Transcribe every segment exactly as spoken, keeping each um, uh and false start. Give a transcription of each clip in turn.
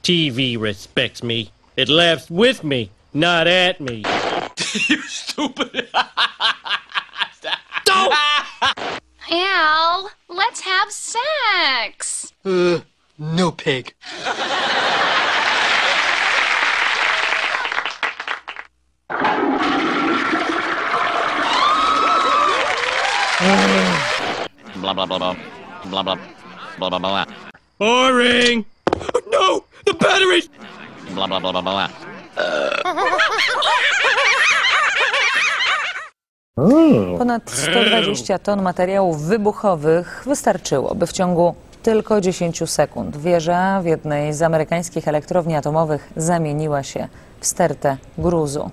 T V respects me. It laughs with me, not at me. You stupid. Don't! Al, let's have sex. Uh, no pig. Blah, blah, blah, blah. Blah, blah, blah, blah, blah. Boring! No! The batteries! Blah, blah, blah, blah, blah. Ponad sto dwadzieścia ton materiałów wybuchowych wystarczyło, by w ciągu tylko dziesięciu sekund wieża w jednej z amerykańskich elektrowni atomowych zamieniła się w stertę gruzu.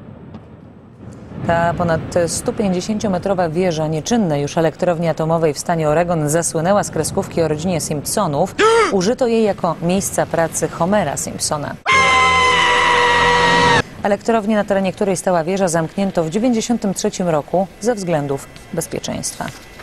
Ta ponad stupięćdziesięciometrowa wieża nieczynnej już elektrowni atomowej w stanie Oregon zasłynęła z kreskówki o rodzinie Simpsonów. Użyto jej jako miejsca pracy Homera Simpsona. Elektrownię, na terenie której stała wieża, zamknięto w dziewięćdziesiątym trzecim roku ze względów bezpieczeństwa.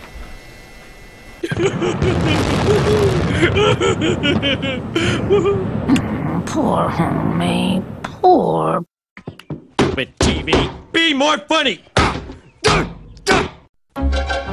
Poor me, poor. But T V, be more funny!